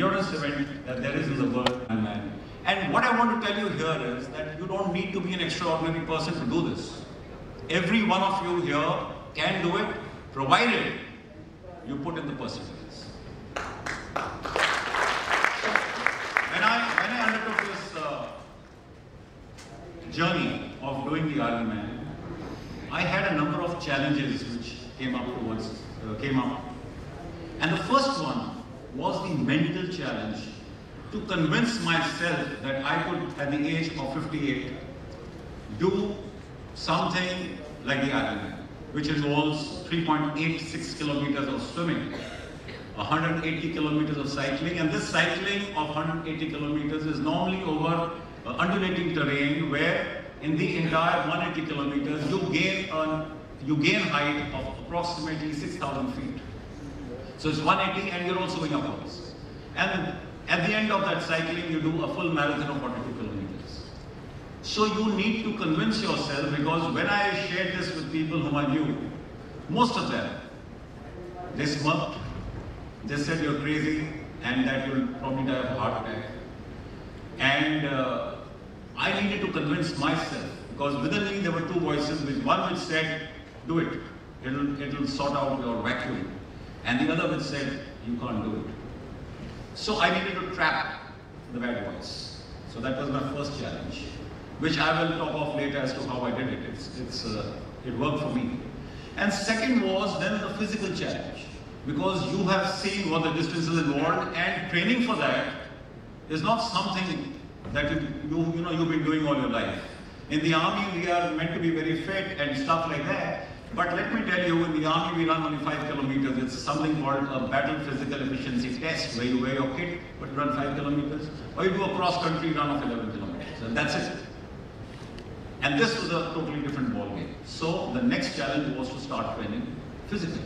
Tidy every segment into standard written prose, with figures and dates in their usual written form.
endurance event that there is in the world, Ironman. And what I want to tell you here is that you don't need to be an extraordinary person to do this. Every one of you here can do it, provided you put in the perseverance. When I undertook this journey of doing the Ironman, I had a number of challenges which came up. And the first one was the mental challenge to convince myself that I could, at the age of 58, do something like the Ironman, which involves 3.86 kilometers of swimming, 180 kilometers of cycling, and this cycling of 180 kilometers is normally over undulating terrain where in the entire 180 kilometers you gain height of approximately 6,000 feet. So it's 180 and you're also going upwards. And at the end of that cycling, you do a full marathon of 42 kilometers. So you need to convince yourself, because when I shared this with people whom I knew, most of them, they smirked. They said you're crazy and that you'll probably die of a heart attack. And I needed to convince myself, because within me there were two voices, one which said, do it, it'll sort out your vacuum. And the other which said, you can't do it. So I needed to trap the bad voice. So that was my first challenge, which I will talk of later as to how I did it. It worked for me. And second was then the physical challenge, because you have seen what the distance is involved, and training for that is not something that you've been doing all your life. In the army, we are meant to be very fit and stuff like that. But let me tell you, in the army, we run only 5 kilometers. It's something called a battle physical efficiency test, where you wear your kit, but run 5 kilometers. Or you do a cross-country run of 11 kilometers, and that's it. And this was a totally different ballgame. So the next challenge was to start training physically.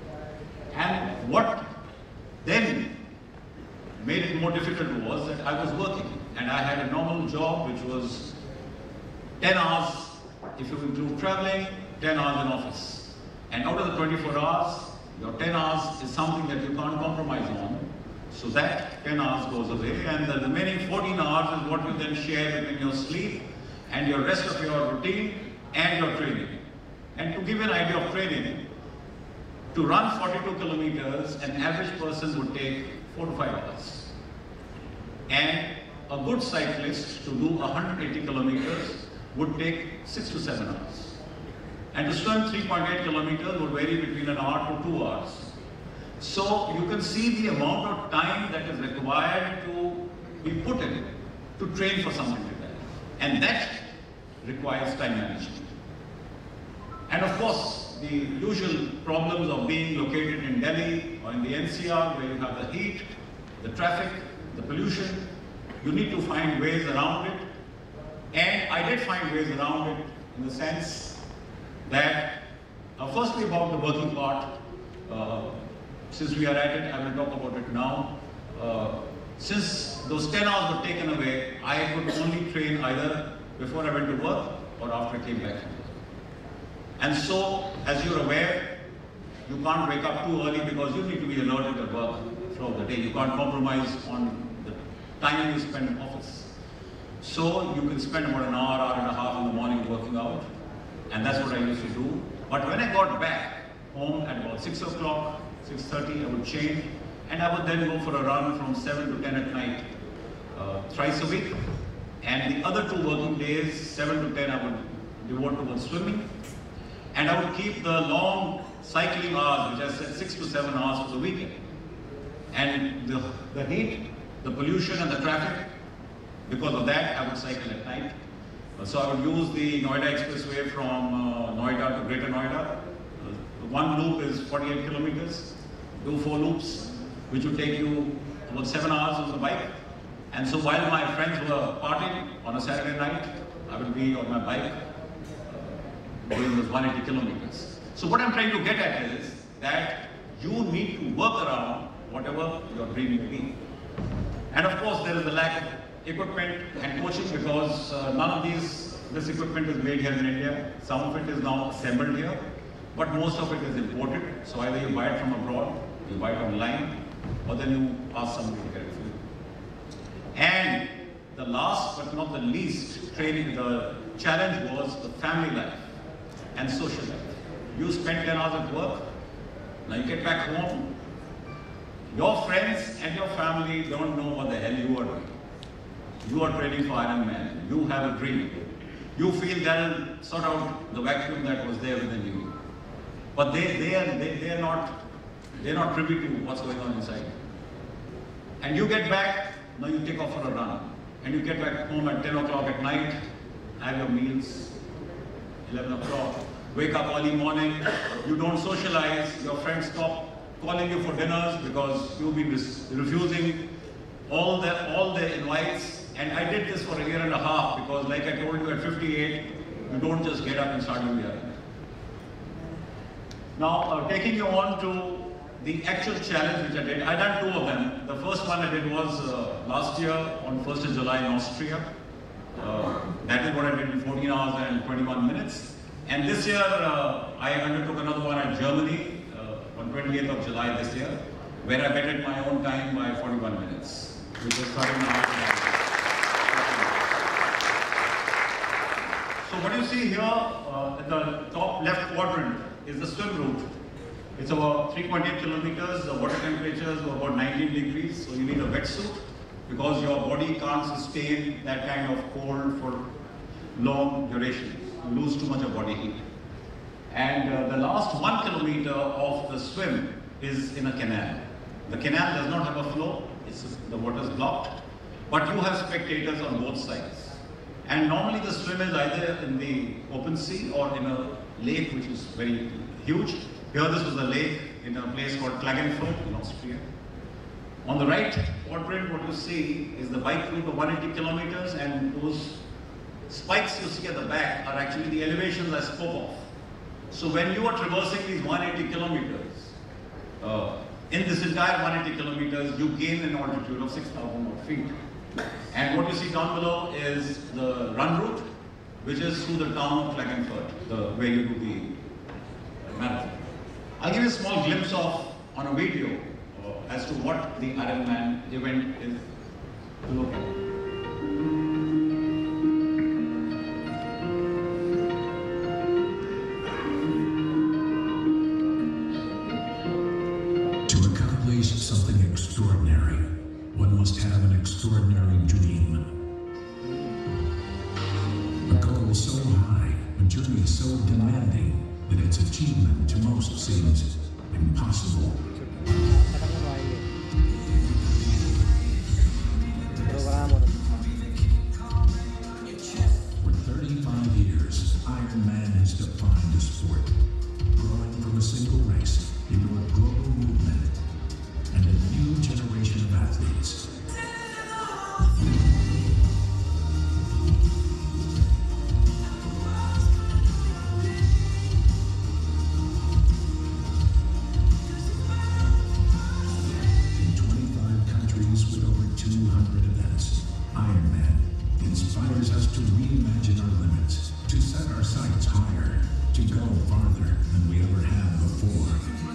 And what then made it more difficult was that I was working. And I had a normal job, which was 10 hours, if you include traveling, 10 hours in office. And out of the 24 hours, your 10 hours is something that you can't compromise on. So that 10 hours goes away, and the remaining 14 hours is what you then share between your sleep and your rest of your routine and your training. And to give you an idea of training, to run 42 kilometers, an average person would take 4 to 5 hours. And a good cyclist to do 180 kilometers would take 6 to 7 hours. And to swim 3.8 kilometers would vary between an hour to 2 hours. So you can see the amount of time that is required to be put in to train for something like that. And that requires time management. And of course, the usual problems of being located in Delhi or in the NCR, where you have the heat, the traffic, the pollution. You need to find ways around it. And I did find ways around it in the sense that, firstly about the working part, since we are at it, I will talk about it now. Since those 10 hours were taken away, I could only train either before I went to work or after I came back from work. And so, as you're aware, you can't wake up too early because you need to be alerted at work throughout the day. You can't compromise on the time you spend in office. So you can spend about an hour, hour and a half in the morning working out. And that's what I used to do. But when I got back home at about 6 o'clock, 6:30, I would change. And I would then go for a run from 7 to 10 at night, thrice a week. And the other 2 working days, 7 to 10, I would devote towards swimming. And I would keep the long cycling hours, which I said 6 to 7 hours for the weekend. And the heat, the pollution and the traffic, because of that, I would cycle at night. So I would use the Noida Expressway from Noida to Greater Noida. One loop is 48 kilometers. Do 4 loops, which would take you about 7 hours on the bike. And so while my friends were partying on a Saturday night, I would be on my bike doing those 180 kilometers. So what I'm trying to get at is that you need to work around whatever your dream may be. And of course, there is a lack of equipment and coaching, because none of this equipment is made here in India. Some of it is now assembled here, but most of it is imported. So either you buy it from abroad, you buy it online, or then you ask somebody to get it for you. last but not the least training, the challenge was the family life and social life. You spend 10 hours at work, now you get back home, your friends and your family don't know what the hell you are doing. You are training for Iron Man. You have a dream. You feel that will sort out the vacuum that was there within you. But they're not privy to what's going on inside. And you get back, now you take off for a run. And you get back home at 10 o'clock at night, have your meals, 11 o'clock, wake up early morning, you don't socialize, your friends stop calling you for dinners because you've been refusing all the invites. And I did this for a year and a half because, like I told you, at 58, you don't just get up and start doing it. Now, taking you on to the actual challenge which I did, I done 2 of them. The first one I did was last year on 1st of July in Austria. That is what I did in 14 hours and 21 minutes. And this year, I undertook another one in Germany on 28th of July this year, where I bettered my own time by 41 minutes, which was 13 hours. So what you see here at the top left quadrant is the swim route. It's about 3.8 kilometers. The water temperatures are about 19 degrees, so you need a wetsuit because your body can't sustain that kind of cold for long duration. You lose too much of body heat. And the last 1 kilometer of the swim is in a canal. The canal does not have a flow, the water is blocked, but you have spectators on both sides. And normally the swim is either in the open sea or in a lake which is very huge. Here this was a lake in a place called Klagenfurt in Austria. On the right quadrant, what you see is the bike route of 180 kilometers, and those spikes you see at the back are actually the elevations I spoke of. So when you are traversing these 180 kilometers, in this entire 180 kilometers, you gain an altitude of 6,000 feet. And what you see down below is the run route, which is through the town of Klagenfurt, where you do the marathon. I'll give you a small glimpse of, on a video, as to what the Iron Man event is to look at. To accomplish something extraordinary, one must have an extraordinary dream. A goal so high, a journey so demanding, that its achievement to most seems impossible. For 35 years, Iron Man has defined a sport, growing from a single race into a global movement and a new generation of athletes. In 25 countries with over 200 events, Iron Man inspires us to reimagine our limits, to set our sights higher, to go farther than we ever have before.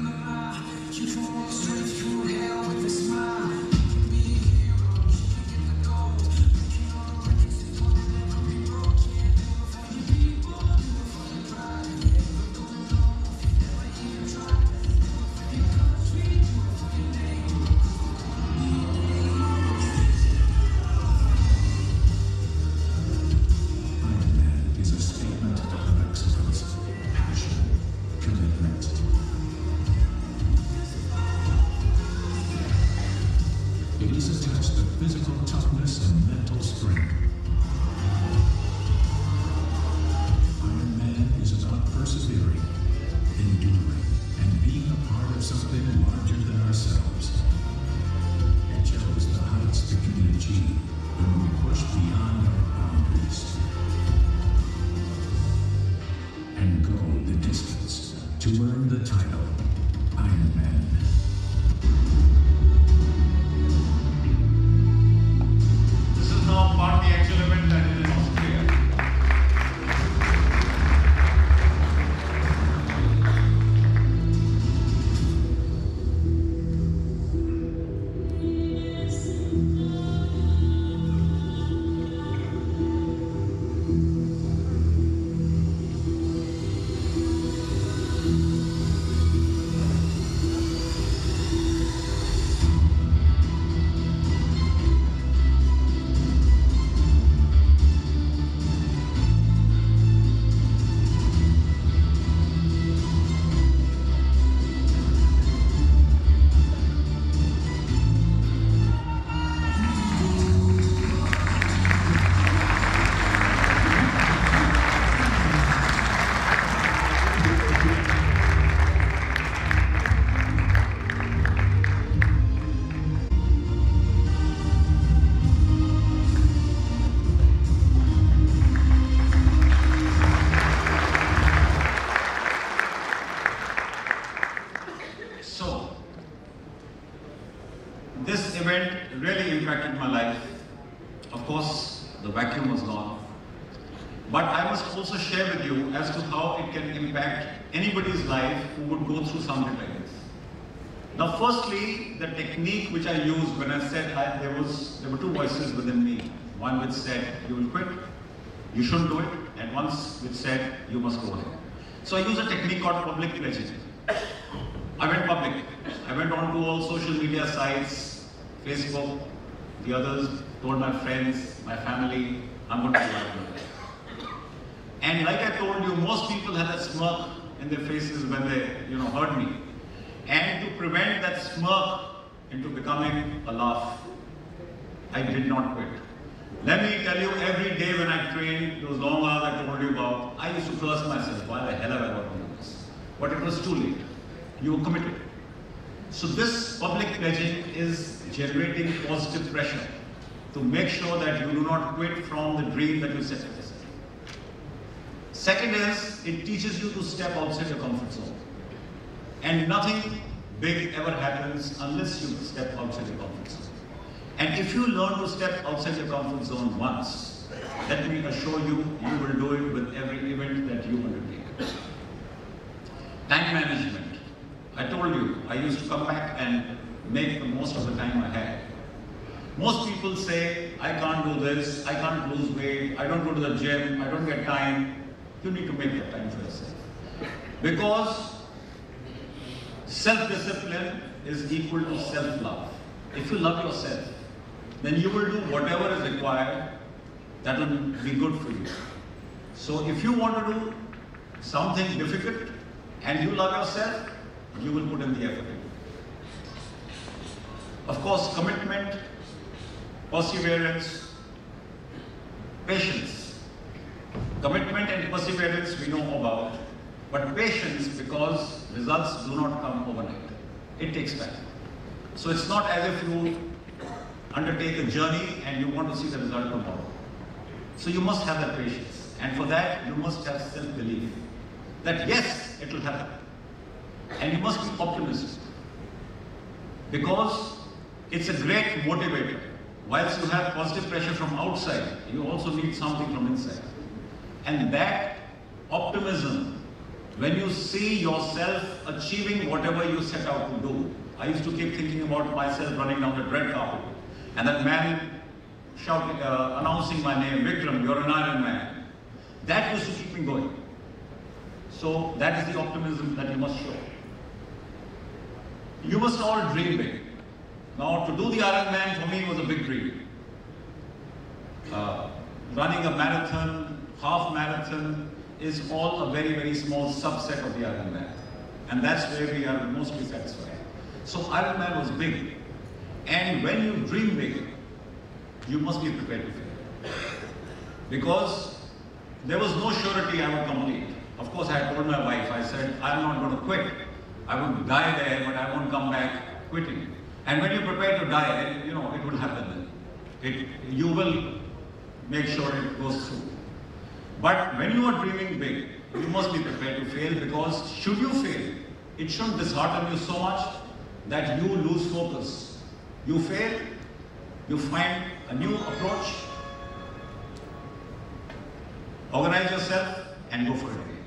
To earn the title, Iron Man. This is now part of the actual event that is in Austria. really impacted my life. Of course, the vacuum was gone. But I must also share with you as to how it can impact anybody's life who would go through something like this. Now, firstly, the technique which I used when I said there were two voices within me. One which said, you will quit, you shouldn't do it, and one which said, you must go ahead. So I used a technique called public pledging. I went public. I went on to all social media sites, Facebook, the others, told my friends, my family, I'm going to do it. And like I told you, most people had a smirk in their faces when they, heard me. And to prevent that smirk into becoming a laugh, I did not quit. Let me tell you, every day when I trained, those long hours I told you about, I used to curse myself, why the hell have I got to do this? But it was too late. You were committed. So this public pledging is generating positive pressure to make sure that you do not quit from the dream that you set for yourself. Second is, it teaches you to step outside your comfort zone. And nothing big ever happens unless you step outside your comfort zone. And if you learn to step outside your comfort zone once, let me assure you, you will do it with every event that you undertake. Time management. I told you, I used to come back and make the most of the time I had. Most people say, I can't do this, I can't lose weight, I don't go to the gym, I don't get time. You need to make that time for yourself. Because self-discipline is equal to self-love. If you love yourself, then you will do whatever is required that will be good for you. So if you want to do something difficult and you love yourself, you will put in the effort. Of course, commitment, perseverance, patience. Commitment and perseverance we know about, but patience, because results do not come overnight. It takes time. So it's not as if you undertake a journey and you want to see the result tomorrow. So you must have that patience. And for that, you must have self-belief that yes, it will happen. And you must be optimistic. Because it's a great motivator. Whilst you have positive pressure from outside, you also need something from inside. And that optimism, when you see yourself achieving whatever you set out to do. I used to keep thinking about myself running down the red carpet, and that man shouting, announcing my name, Vikram, you're an Iron Man. That used to keep me going. So that is the optimism that you must show. You must all dream big. Now, to do the Iron Man for me was a big dream. Running a marathon, half marathon is all a very, very small subset of the Iron Man. And that's where we are mostly satisfied. So Iron Man was big. And when you dream big, you must be prepared to fail. Because there was no surety I would complete. Of course, I told my wife, I said, I'm not going to quit. I would die there, but I won't come back quitting. And when you prepare to die, it will happen then. You will make sure it goes through. But when you are dreaming big, you must be prepared to fail, because should you fail, it shouldn't dishearten you so much that you lose focus. You fail, you find a new approach, organize yourself, and go for it again.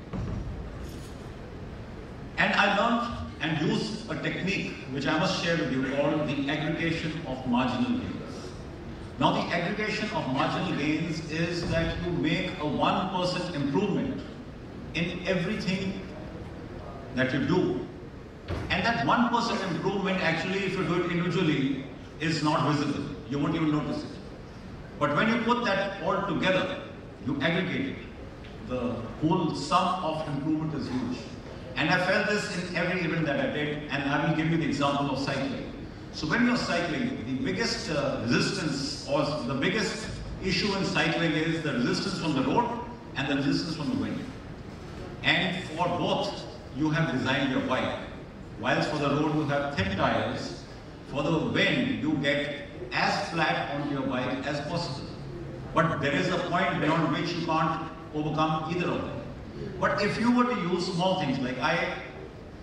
And I learned and used a technique which I must share with you called the aggregation of marginal gains. Now, the aggregation of marginal gains is that you make a 1% improvement in everything that you do. And that 1% improvement, actually, if you do it individually, is not visible. You won't even notice it. But when you put that all together, you aggregate it. The whole sum of improvement is huge. And I felt this in every event that I did, and I will give you the example of cycling. So when you're cycling, the biggest resistance or the biggest issue in cycling is the resistance from the road and the resistance from the wind. And for both, you have designed your bike. Whilst for the road, you have thin tires. For the wind, you get as flat on your bike as possible. But there is a point beyond which you can't overcome either of them. But if you were to use small things, like I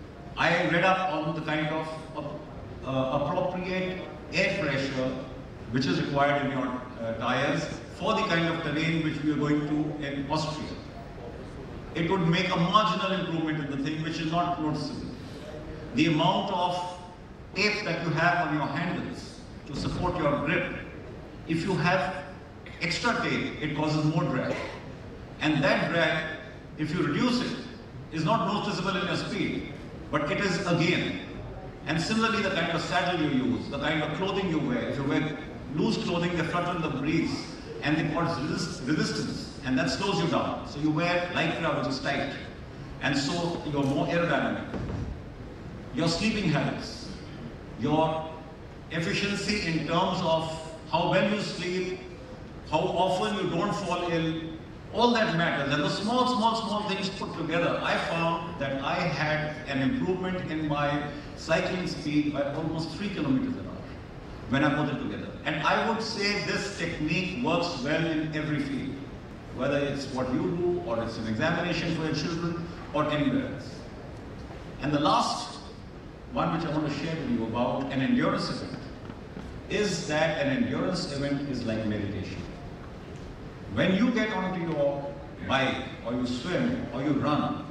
read up on the kind of appropriate air pressure which is required in your tires for the kind of terrain which we are going to in Austria. It would make a marginal improvement in the thing which is not noticeable. The amount of tape that you have on your handles to support your grip, if you have extra tape, it causes more drag. And that drag, if you reduce it, is not noticeable in your speed, but it is a gain. And similarly, the kind of saddle you use, the kind of clothing you wear, if you wear loose clothing, they flutter in the breeze, and they cause resistance, and that slows you down. So you wear lycra, which is tight, and so you're more aerodynamic. Your sleeping habits, your efficiency in terms of how well you sleep, how often you don't fall ill, all that matters. And the small things put together, I found that I had an improvement in my cycling speed by almost 3 kilometers an hour when I put it together. And I would say this technique works well in every field, whether it's what you do, or it's an examination for your children, or anywhere else. And the last one which I want to share with you about an endurance event is that an endurance event is like meditation. When you get onto your bike, or you swim, or you run,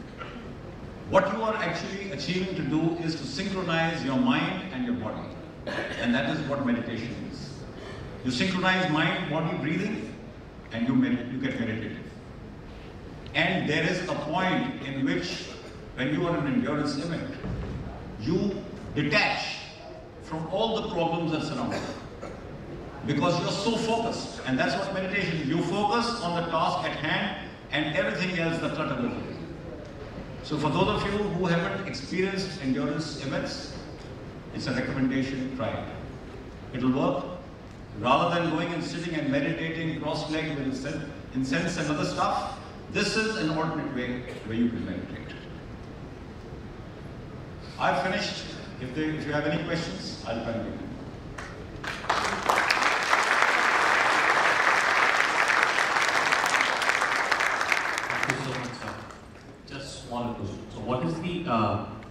what you are actually achieving to do is to synchronize your mind and your body. And that is what meditation is. You synchronize mind, body, breathing, and you get meditative. And there is a point in which, when you are in an endurance event, you detach from all the problems that surround you. Because you're so focused, and that's what meditation is. You focus on the task at hand, and everything else, the clutter goes away. So for those of you who haven't experienced endurance events, it's a recommendation, try it. It'll work. Rather than going and sitting and meditating cross-legged with incense and other stuff, this is an alternate way where you can meditate. I've finished. If you have any questions, I'll continue. Thank you so much, sir. Just one question. So what is the